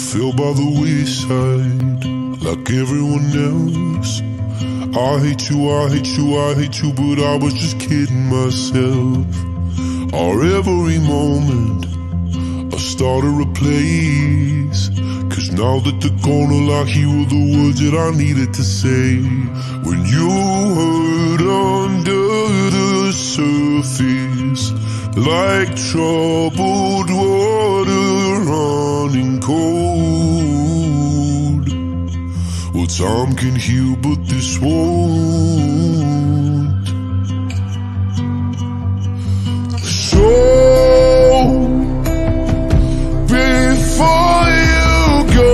fell by the wayside like everyone else. I hate you, I hate you, I hate you, but I was just kidding myself. Our every moment I started a place, 'cause now that they're gone, all I hear were the words that I needed to say. When you hurt under the surface, like troubled water running cold. Well, time can heal, but this won't. So, before you go,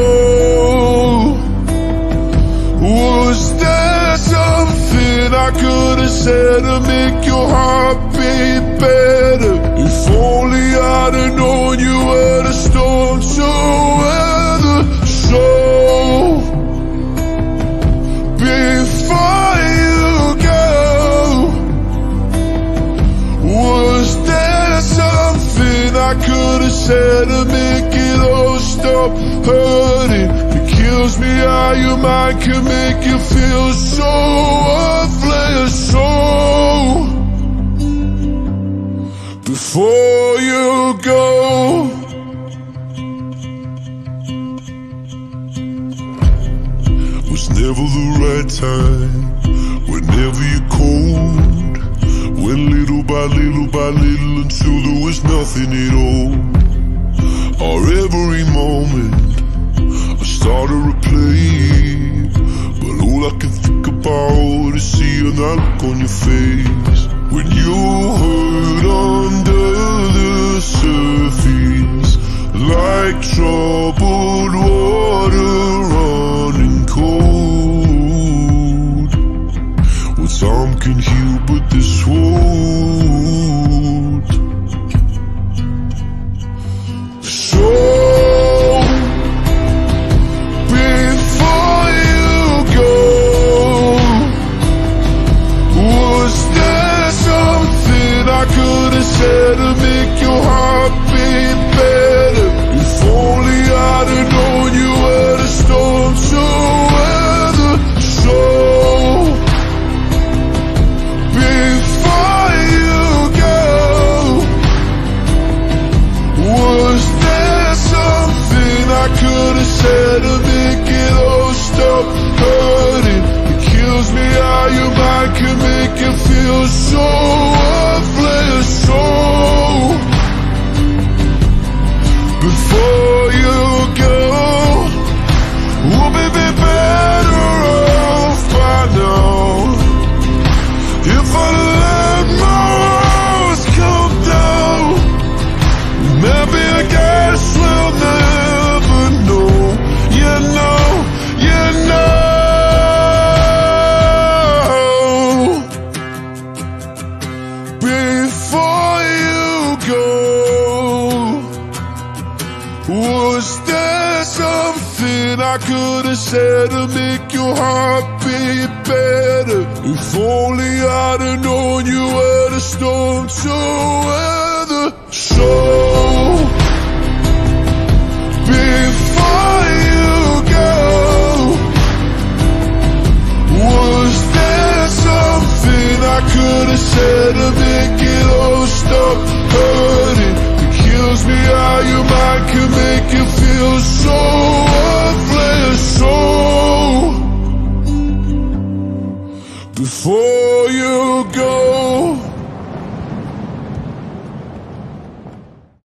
was there something I could have said to make your heart beat better? If only I'd have known you were the storm to weather. So, before you go, was there something I could have said to make it all stop hurting? It kills me how your mind can make you feel so worthless. So, before you go, was never the right time, whenever you're cold. Went little by little by little until there was nothing at all. Our every moment I started to play, but all I can think about is seeing that look on your face. When you hurt under the surface, like troubled water running cold. Well, time can heal, but this won't. So, before you go, was there something I could have said to make your heart beat better? If only I'd have known you were the storm to weather. So, before you go, was there something I could have said to make it all stop hurting? It kills me how your mind can make you feel so worthless. So, before you go, we'll be better off by now. If I let my walls come down, maybe I guess we'll never know. You know, you know. Before you go, was there something I could have said to make your heart beat better? If only I'd have known you were the storm to weather. So, before you go, was there something I could have said to make it all stop hurting? It kills me how your mind can make you feel so worthless. So, before you go.